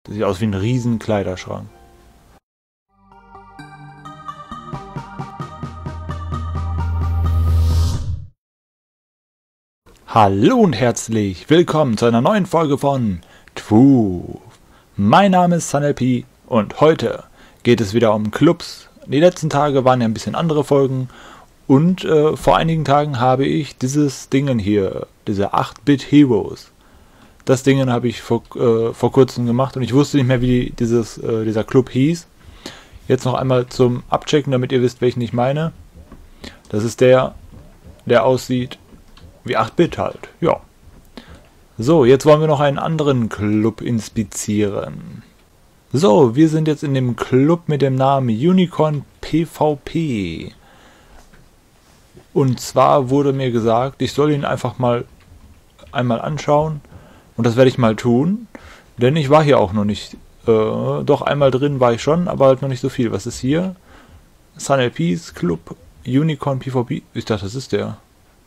Das sieht aus wie ein riesen Kleiderschrank. Hallo und herzlich willkommen zu einer neuen Folge von TWOOF. Mein Name ist SunLP und heute geht es wieder um Clubs. Die letzten Tage waren ja ein bisschen andere Folgen und vor einigen Tagen habe ich dieses Dingen hier, diese 8-Bit Heroes. Das Ding habe ich vor kurzem gemacht und ich wusste nicht mehr, wie dieser Club hieß. Jetzt noch einmal zum Abchecken, damit ihr wisst, welchen ich meine. Das ist der aussieht wie 8-Bit halt. Ja. So, jetzt wollen wir noch einen anderen Club inspizieren. So, wir sind jetzt in dem Club mit dem Namen Unicorn PvP. Und zwar wurde mir gesagt, ich soll ihn einfach mal einmal anschauen. Und das werde ich mal tun, denn ich war hier auch noch nicht, doch einmal drin war ich schon, aber halt noch nicht so viel. Was ist hier? SunLP's Club Unicorn PvP. Ich dachte, das ist der.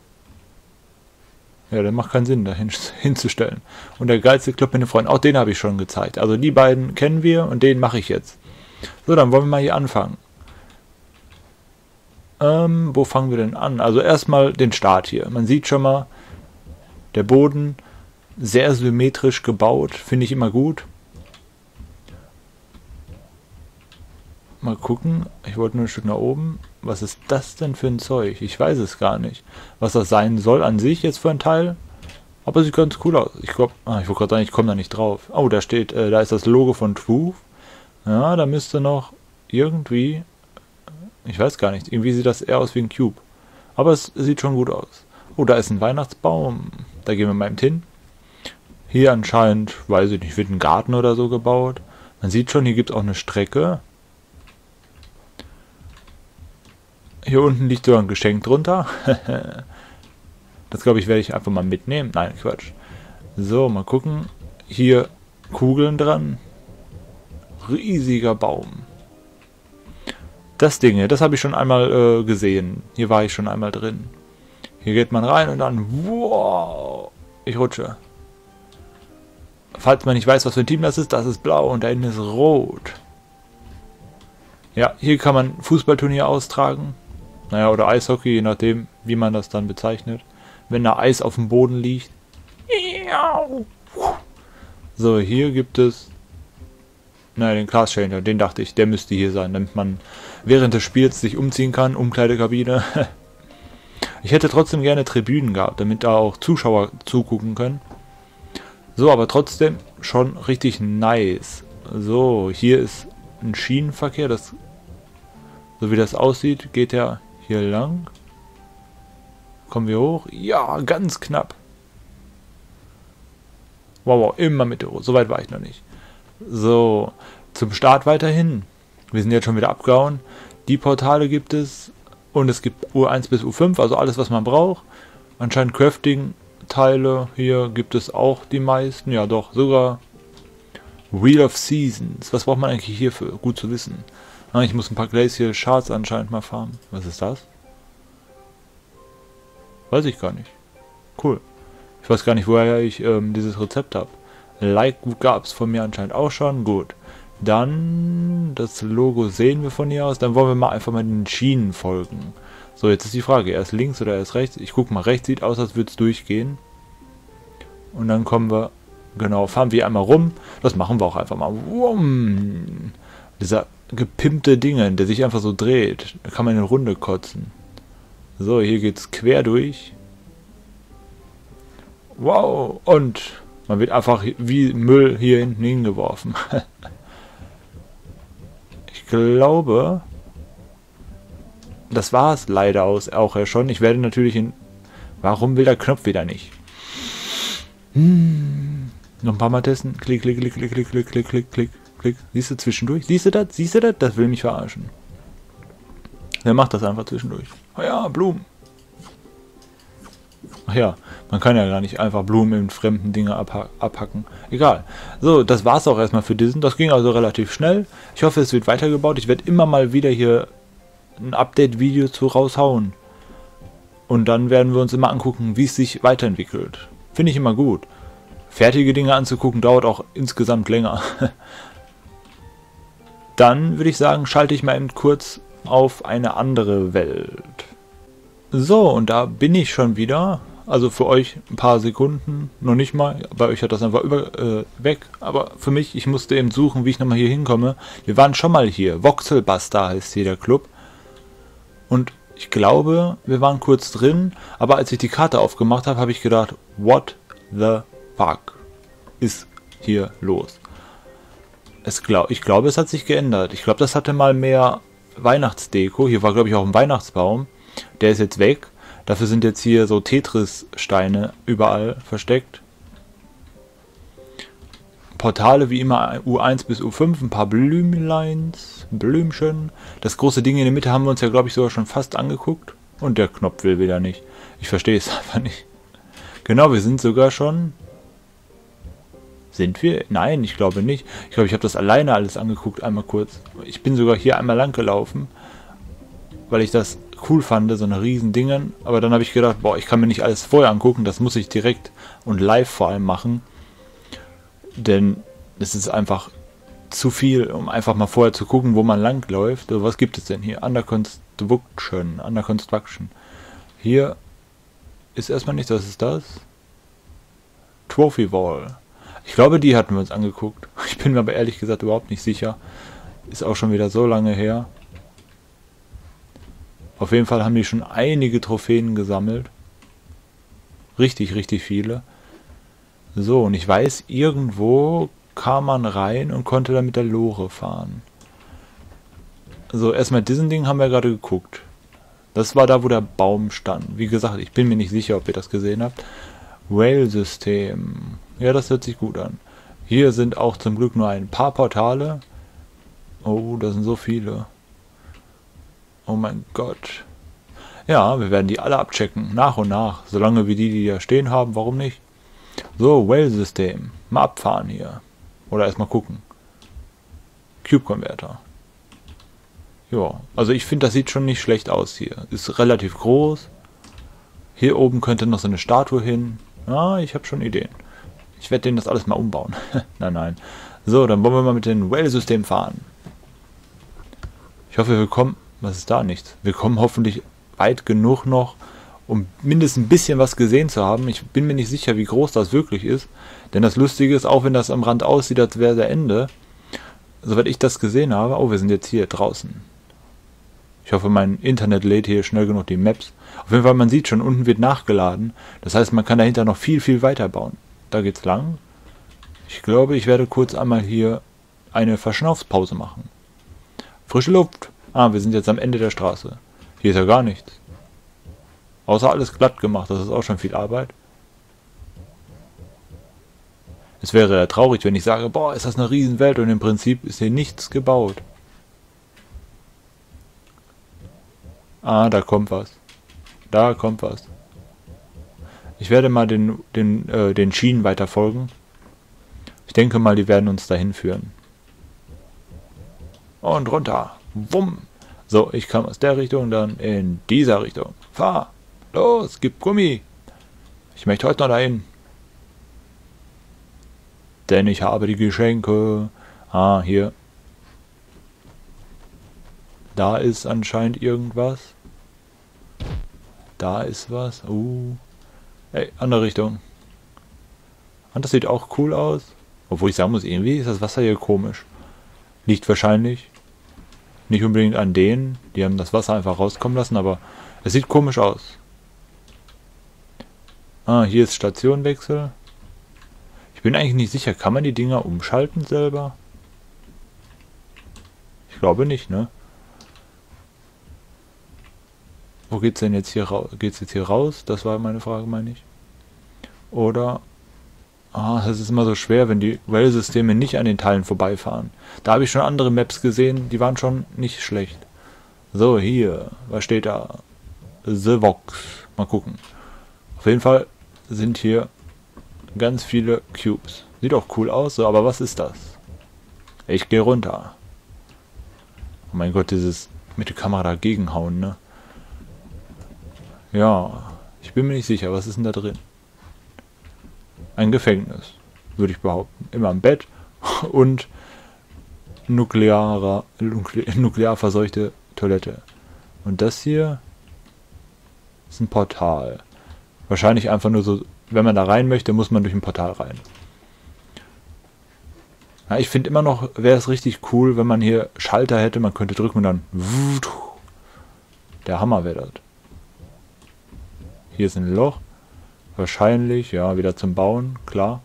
Ja, der macht keinen Sinn, da hinzustellen. Und der geilste Club mit den Freunden, auch den habe ich schon gezeigt. Also die beiden kennen wir und den mache ich jetzt. So, dann wollen wir mal hier anfangen. Wo fangen wir denn an? Also erstmal den Start hier. Man sieht schon mal, der Boden sehr symmetrisch gebaut, finde ich immer gut. Mal gucken, ich wollte nur ein Stück nach oben. Was ist das denn für ein Zeug? Ich weiß es gar nicht. Was das sein soll an sich jetzt für ein Teil. Aber sieht ganz cool aus. Ich glaube, ich wollte gerade sagen, ich komme da nicht drauf. Oh, da steht, da ist das Logo von TWOOF. Ja, da müsste noch irgendwie, ich weiß gar nicht, irgendwie sieht das eher aus wie ein Cube. Aber es sieht schon gut aus. Oh, da ist ein Weihnachtsbaum. Da gehen wir mal hin. Hier anscheinend, weiß ich nicht, wird ein Garten oder so gebaut. Man sieht schon, hier gibt es auch eine Strecke. Hier unten liegt sogar ein Geschenk drunter. Das glaube ich, werde ich einfach mal mitnehmen. Nein, Quatsch. So, mal gucken. Hier Kugeln dran. Riesiger Baum. Das Ding hier, das habe ich schon einmal gesehen. Hier war ich schon einmal drin. Hier geht man rein und dann, wow, ich rutsche. Falls man nicht weiß, was für ein Team das ist blau und da hinten ist rot. Ja, hier kann man Fußballturnier austragen. Naja, oder Eishockey, je nachdem, wie man das dann bezeichnet. Wenn da Eis auf dem Boden liegt. So, hier gibt es, naja, den Class Changer, den dachte ich, der müsste hier sein, damit man während des Spiels sich umziehen kann, Umkleidekabine. Ich hätte trotzdem gerne Tribünen gehabt, damit da auch Zuschauer zugucken können. So, aber trotzdem schon richtig nice. So, hier ist ein Schienenverkehr, so wie das aussieht, geht er hier lang. Kommen wir hoch? Ja, ganz knapp. Wow, immer Mitte. So weit war ich noch nicht. So, zum Start weiterhin. Wir sind jetzt schon wieder abgehauen. Die Portale gibt es. Und es gibt U1 bis U5, also alles, was man braucht. Anscheinend Crafting-Teile. Hier gibt es auch die meisten. Ja, doch, sogar Wheel of Seasons. Was braucht man eigentlich hierfür? Gut zu wissen. Ich muss ein paar Glacial Shards anscheinend mal farmen. Was ist das? Weiß ich gar nicht. Cool. Ich weiß gar nicht, woher ich dieses Rezept habe. Like gab es von mir anscheinend auch schon. Gut. Dann, das Logo sehen wir von hier aus. Dann wollen wir mal einfach mal den Schienen folgen. So, jetzt ist die Frage, erst links oder erst rechts? Ich gucke mal, rechts sieht aus, als würde es durchgehen. Und dann kommen wir, genau, fahren wir einmal rum. Das machen wir auch einfach mal. Dieser gepimpte Dinge, der sich einfach so dreht. Da kann man in eine Runde kotzen. So, hier geht's quer durch. Wow, und man wird einfach wie Müll hier hinten hingeworfen. Ich glaube, das war es leider auch ja schon. Ich werde natürlich Warum will der Knopf wieder nicht? Noch ein paar Mal testen. Klick, klick, klick, klick, klick, klick, klick, klick, klick, klick. Siehst du zwischendurch? Siehst du das? Siehst du das? Das will mich verarschen. Der macht das einfach zwischendurch. Oh ja, Blumen. Ach ja, man kann ja gar nicht einfach Blumen in fremden Dinge abhacken. Egal. So, das war's auch erstmal für diesen. Das ging also relativ schnell. Ich hoffe, es wird weitergebaut. Ich werde immer mal wieder hier ein Update-Video zu raushauen. Und dann werden wir uns immer angucken, wie es sich weiterentwickelt. Finde ich immer gut. fertige Dinge anzugucken dauert auch insgesamt länger. Dann würde ich sagen, schalte ich mal eben kurz auf eine andere Welt. So, und da bin ich schon wieder. Also für euch ein paar Sekunden, noch nicht mal. Bei euch hat das einfach weg. Aber für mich, ich musste eben suchen, wie ich nochmal hier hinkomme. Wir waren schon mal hier. Voxelbuster heißt hier der Club. Und ich glaube, wir waren kurz drin. Aber als ich die Karte aufgemacht habe, habe ich gedacht, what the fuck ist hier los? Ich glaube, es hat sich geändert. Ich glaube, das hatte mal mehr Weihnachtsdeko. Hier war, glaube ich, auch ein Weihnachtsbaum. Der ist jetzt weg. Dafür sind jetzt hier so Tetris-Steine überall versteckt. Portale wie immer U1 bis U5, ein paar Blümchen. Das große Ding in der Mitte haben wir uns ja, glaube ich, sogar schon fast angeguckt. Und der Knopf will wieder nicht. Ich verstehe es einfach nicht. Genau, wir sind sogar schon... Sind wir? Nein, ich glaube nicht. Ich glaube, ich habe das alleine alles angeguckt, einmal kurz. Ich bin sogar hier einmal lang gelaufen, weil ich das cool fand, so eine riesen Dingen. Aber dann habe ich gedacht, boah, ich kann mir nicht alles vorher angucken, das muss ich direkt und live vor allem machen. Denn es ist einfach zu viel, um einfach mal vorher zu gucken, wo man lang läuft. So, was gibt es denn hier? Under Construction. Hier ist erstmal nichts, was ist das? Trophy Wall. Ich glaube, die hatten wir uns angeguckt. Ich bin mir aber ehrlich gesagt überhaupt nicht sicher. Ist auch schon wieder so lange her. Auf jeden Fall haben die schon einige Trophäen gesammelt. Richtig, richtig viele. So, und ich weiß, irgendwo kam man rein und konnte dann mit der Lore fahren. So, erstmal diesen Ding haben wir gerade geguckt. Das war da, wo der Baum stand. Wie gesagt, ich bin mir nicht sicher, ob ihr das gesehen habt. Rail-System. Ja, das hört sich gut an. Hier sind auch zum Glück nur ein paar Portale. Oh, da sind so viele. Oh mein Gott. Ja, wir werden die alle abchecken. Nach und nach. Solange wir die da stehen haben, warum nicht? So, Rail-System. Mal abfahren hier. Oder erstmal gucken. Cube-Converter. Ja, also ich finde, das sieht schon nicht schlecht aus hier. Ist relativ groß. Hier oben könnte noch so eine Statue hin. Ah, ich habe schon Ideen. Ich werde denen das alles mal umbauen. Nein, nein. So, dann wollen wir mal mit dem Rail-System fahren. Ich hoffe, wir kommen... Was ist da? Nichts. Wir kommen hoffentlich weit genug noch, um mindestens ein bisschen was gesehen zu haben. Ich bin mir nicht sicher, wie groß das wirklich ist. Denn das Lustige ist, auch wenn das am Rand aussieht, als wäre der Ende, soweit ich das gesehen habe... Oh, wir sind jetzt hier draußen. Ich hoffe, mein Internet lädt hier schnell genug die Maps. Auf jeden Fall, man sieht schon, unten wird nachgeladen. Das heißt, man kann dahinter noch viel, viel weiter bauen. Da geht's lang. Ich glaube, ich werde kurz einmal hier eine Verschnaufspause machen. Frische Luft. Ah, wir sind jetzt am Ende der Straße. Hier ist ja gar nichts. Außer alles glatt gemacht. Das ist auch schon viel Arbeit. Es wäre ja traurig, wenn ich sage, boah, ist das eine Riesenwelt und im Prinzip ist hier nichts gebaut. Ah, da kommt was. Da kommt was. Ich werde mal den Schienen weiter folgen. Ich denke mal, die werden uns dahin führen. Und runter. Wumm. So, ich kam aus der Richtung, dann in dieser Richtung. Fahr. Los, gib Gummi. Ich möchte heute noch dahin. Denn ich habe die Geschenke. Ah, hier. Da ist anscheinend irgendwas. Da ist was. Hey, andere Richtung. Und das sieht auch cool aus. Obwohl ich sagen muss, irgendwie ist das Wasser hier komisch. Liegt wahrscheinlich nicht unbedingt an denen. Die haben das Wasser einfach rauskommen lassen, aber es sieht komisch aus. Ah, hier ist Stationenwechsel. Ich bin eigentlich nicht sicher, kann man die Dinger umschalten selber? Ich glaube nicht, ne? Wo geht's denn jetzt hier raus? Geht's jetzt hier raus? Das war meine Frage, meine ich. Oder... Ah, das ist immer so schwer, wenn die Rail-Systeme nicht an den Teilen vorbeifahren. Da habe ich schon andere Maps gesehen, die waren schon nicht schlecht. So, hier. Was steht da? The Vox. Mal gucken. Auf jeden Fall sind hier ganz viele Cubes. Sieht auch cool aus, so, aber was ist das? Ich gehe runter. Oh mein Gott, dieses mit der Kamera dagegen hauen, ne? Ja, ich bin mir nicht sicher, was ist denn da drin? Ein Gefängnis. würde ich behaupten. Immer im Bett und nuklear verseuchte Toilette. Und das hier ist ein Portal. Wahrscheinlich einfach nur so, wenn man da rein möchte, muss man durch ein Portal rein. Ja, ich finde immer noch, wäre es richtig cool, wenn man hier Schalter hätte, man könnte drücken und dann der Hammer wäre das. Hier ist ein Loch. Wahrscheinlich, ja, wieder zum Bauen, klar.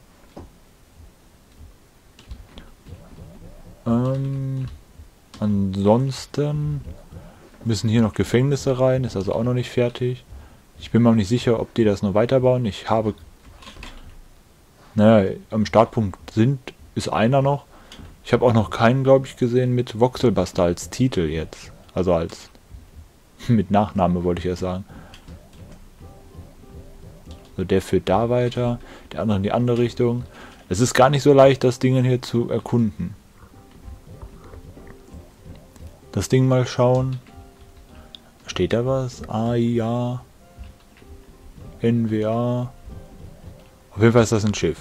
Ansonsten müssen hier noch Gefängnisse rein, ist also auch noch nicht fertig. Ich bin mir auch nicht sicher, ob die das noch weiterbauen. Ich habe... Naja, am Startpunkt ist einer noch. Ich habe auch noch keinen, glaube ich, gesehen mit Voxelbuster als Titel jetzt. Also als... mit Nachname wollte ich ja sagen. Also der führt da weiter, der andere in die andere Richtung. Es ist gar nicht so leicht, das Ding hier zu erkunden. Das Ding mal schauen. Steht da was? AIA. NWA. Auf jeden Fall ist das ein Schiff.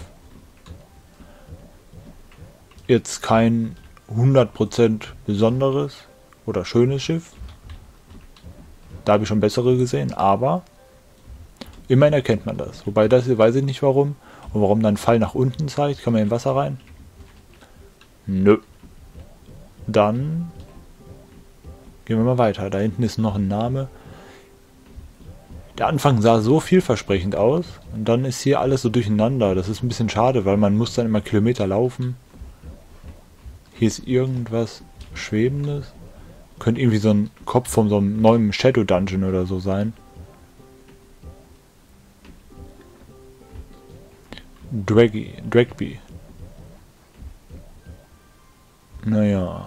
Jetzt kein 100% besonderes oder schönes Schiff. Da habe ich schon bessere gesehen, aber immerhin erkennt man das. Wobei das hier weiß ich nicht warum. Und warum dann Pfeil nach unten zeigt. Kann man in Wasser rein? Nö. Dann gehen wir mal weiter. Da hinten ist noch ein Name. Der Anfang sah so vielversprechend aus. Und dann ist hier alles so durcheinander. Das ist ein bisschen schade, weil man muss dann immer Kilometer laufen. Hier ist irgendwas Schwebendes. Könnte irgendwie so ein Kopf von so einem neuen Shadow Dungeon oder so sein. Dragby. Naja.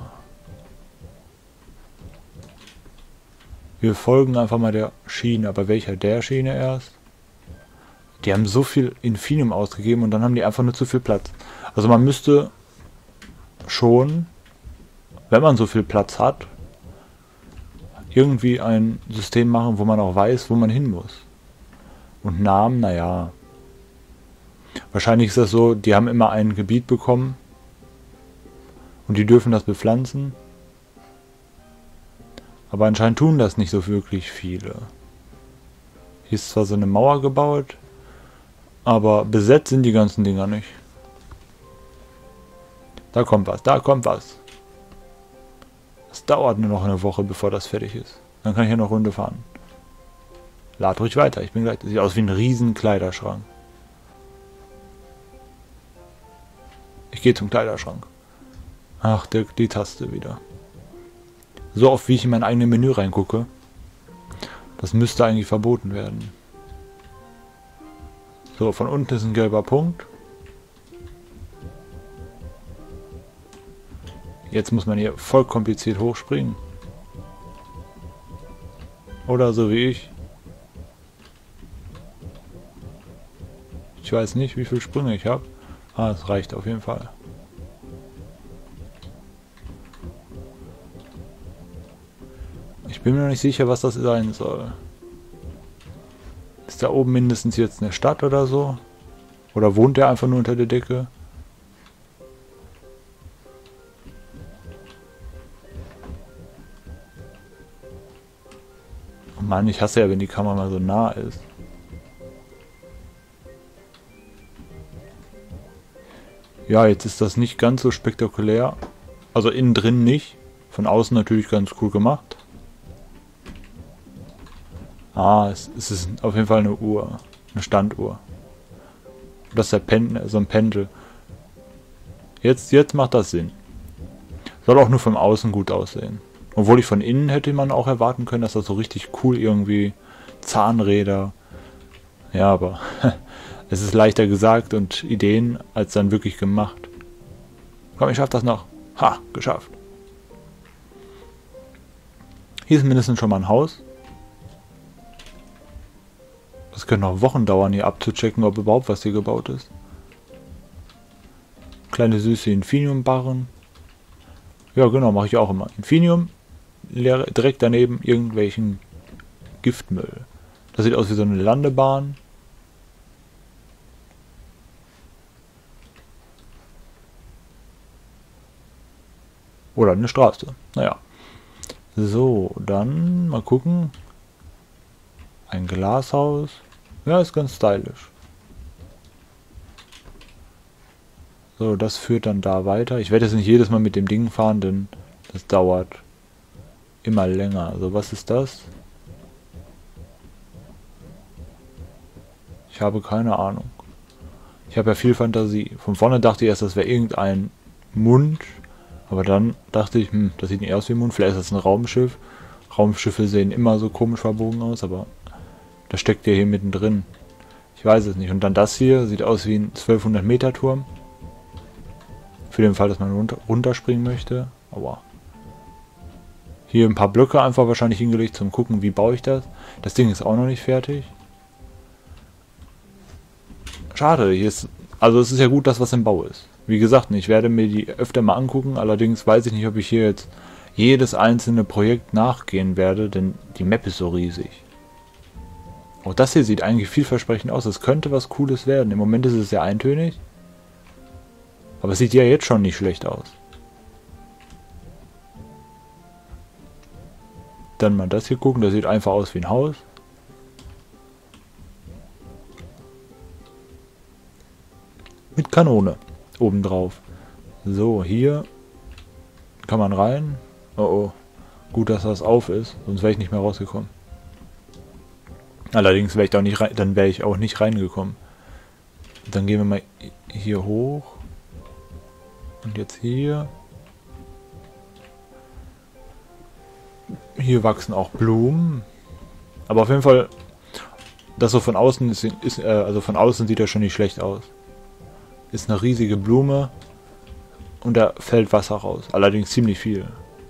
Wir folgen einfach mal der Schiene. Aber welcher der Schiene erst? Die haben so viel Infinium ausgegeben und dann haben die einfach nur zu viel Platz. Also man müsste schon, wenn man so viel Platz hat, irgendwie ein System machen, wo man auch weiß, wo man hin muss. Und Namen, naja. Wahrscheinlich ist das so, die haben immer ein Gebiet bekommen und die dürfen das bepflanzen. Aber anscheinend tun das nicht so wirklich viele. Hier ist zwar so eine Mauer gebaut, aber besetzt sind die ganzen Dinger nicht. Da kommt was, da kommt was. Es dauert nur noch eine Woche, bevor das fertig ist. Dann kann ich ja noch Runde fahren. Lad ruhig weiter, ich bin gleich. Das sieht aus wie ein riesen Kleiderschrank. Ich gehe zum Kleiderschrank. Ach, die Taste wieder. So oft wie ich in mein eigenes Menü reingucke. Das müsste eigentlich verboten werden. So, von unten ist ein gelber Punkt. Jetzt muss man hier voll kompliziert hochspringen. Oder so wie ich. Ich weiß nicht, wie viele Sprünge ich habe. Ah, es reicht auf jeden Fall. Ich bin mir noch nicht sicher, was das sein soll. Ist da oben mindestens jetzt eine Stadt oder so? Oder wohnt der einfach nur unter der Decke? Oh Mann, ich hasse ja, wenn die Kamera mal so nah ist. Ja, jetzt ist das nicht ganz so spektakulär. Also innen drin nicht. Von außen natürlich ganz cool gemacht. Ah, es ist auf jeden Fall eine Uhr. Eine Standuhr. Das ist der so ein Pendel. Jetzt macht das Sinn. Soll auch nur von außen gut aussehen. Obwohl ich von innen hätte man auch erwarten können, dass das so richtig cool irgendwie Zahnräder. Ja, aber es ist leichter gesagt und Ideen als dann wirklich gemacht. Komm, ich schaff das noch. Ha, geschafft. Hier ist mindestens schon mal ein Haus. Das könnte noch Wochen dauern, hier abzuchecken, ob überhaupt was hier gebaut ist. Kleine süße Infinium-Barren. Ja, genau, mache ich auch immer. Infinium, direkt daneben irgendwelchen Giftmüll. Das sieht aus wie so eine Landebahn. Oder eine Straße. Naja. So, dann mal gucken. Ein Glashaus. Ja, ist ganz stylisch. So, das führt dann da weiter. Ich werde jetzt nicht jedes Mal mit dem Ding fahren, denn das dauert immer länger. Also was ist das? Ich habe keine Ahnung. Ich habe ja viel Fantasie. Von vorne dachte ich erst, das wäre irgendein Mund. Aber dann dachte ich, das sieht nicht aus wie ein Mund. Vielleicht ist das ein Raumschiff. Raumschiffe sehen immer so komisch verbogen aus, aber das steckt ja hier mittendrin. Ich weiß es nicht. Und dann das hier sieht aus wie ein 1200 Meter Turm. Für den Fall, dass man runterspringen möchte. Aber hier ein paar Blöcke einfach wahrscheinlich hingelegt zum gucken, wie baue ich das. Das Ding ist auch noch nicht fertig. Schade, hier ist, also es ist ja gut, dass was im Bau ist. Wie gesagt, ich werde mir die öfter mal angucken, allerdings weiß ich nicht, ob ich hier jetzt jedes einzelne Projekt nachgehen werde, denn die Map ist so riesig. Auch das hier sieht eigentlich vielversprechend aus, es könnte was Cooles werden. Im Moment ist es sehr eintönig, aber es sieht ja jetzt schon nicht schlecht aus. Dann mal das hier gucken, das sieht einfach aus wie ein Haus. Mit Kanone obendrauf. So, hier kann man rein. Oh oh, gut, dass das auf ist, sonst wäre ich nicht mehr rausgekommen. Allerdings wäre ich da nicht rein, dann wäre ich auch nicht reingekommen. Dann gehen wir mal hier hoch. Und jetzt hier. Hier wachsen auch Blumen. Aber auf jeden Fall, das so von außen also von außen sieht das schon nicht schlecht aus. Ist eine riesige Blume und da fällt Wasser raus. Allerdings ziemlich viel.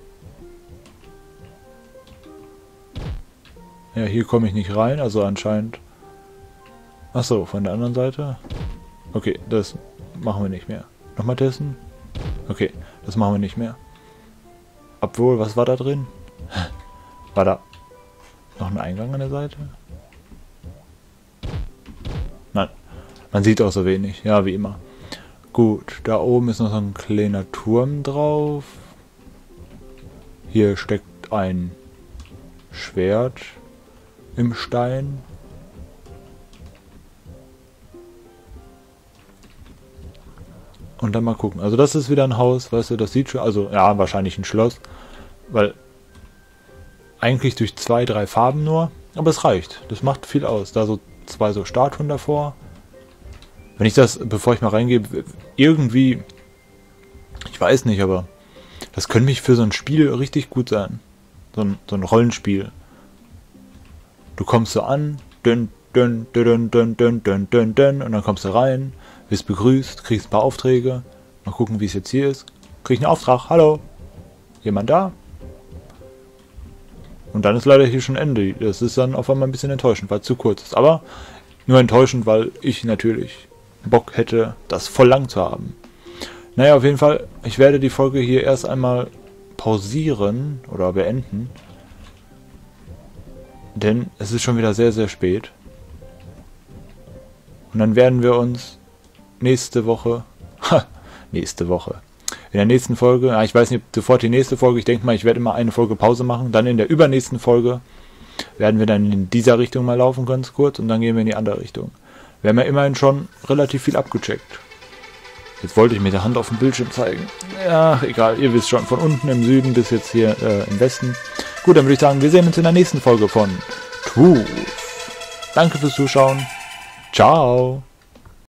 Ja, hier komme ich nicht rein, also anscheinend. Achso, von der anderen Seite. Okay, das machen wir nicht mehr. Nochmal testen. Okay, das machen wir nicht mehr. Obwohl, was war da drin? War da noch ein Eingang an der Seite? Nein, man sieht auch so wenig. Ja, wie immer. Gut, da oben ist noch so ein kleiner Turm drauf. Hier steckt ein Schwert im Stein. Und dann mal gucken. Also das ist wieder ein Haus, weißt du, das sieht schon, also ja, wahrscheinlich ein Schloss, weil eigentlich durch 2, 3 Farben nur, aber es reicht. Das macht viel aus. Da so 2 so Statuen davor. Wenn ich das, bevor ich mal reingehe, irgendwie, ich weiß nicht, aber das könnte mich für so ein Spiel richtig gut sein. So ein Rollenspiel. Du kommst so an, und dann kommst du rein, wirst begrüßt, kriegst ein paar Aufträge. Mal gucken, wie es jetzt hier ist. Krieg ich einen Auftrag, hallo, jemand da? Und dann ist leider hier schon Ende. Das ist dann auf einmal ein bisschen enttäuschend, weil es zu kurz ist. Aber nur enttäuschend, weil ich natürlich Bock hätte, das voll lang zu haben. Naja, auf jeden Fall, ich werde die Folge hier erst einmal pausieren oder beenden. Denn es ist schon wieder sehr, sehr spät. Und dann werden wir uns nächste Woche, in der nächsten Folge, ja, ich weiß nicht, sofort die nächste Folge, ich denke mal, ich werde immer eine Folge Pause machen. Dann in der übernächsten Folge werden wir dann in dieser Richtung mal laufen, ganz kurz, und dann gehen wir in die andere Richtung. Wir haben ja immerhin schon relativ viel abgecheckt. Jetzt wollte ich mit der Hand auf dem Bildschirm zeigen. Ja, egal, ihr wisst schon, von unten im Süden bis jetzt hier im Westen. Gut, dann würde ich sagen, wir sehen uns in der nächsten Folge von TWOOF. Danke fürs Zuschauen. Ciao.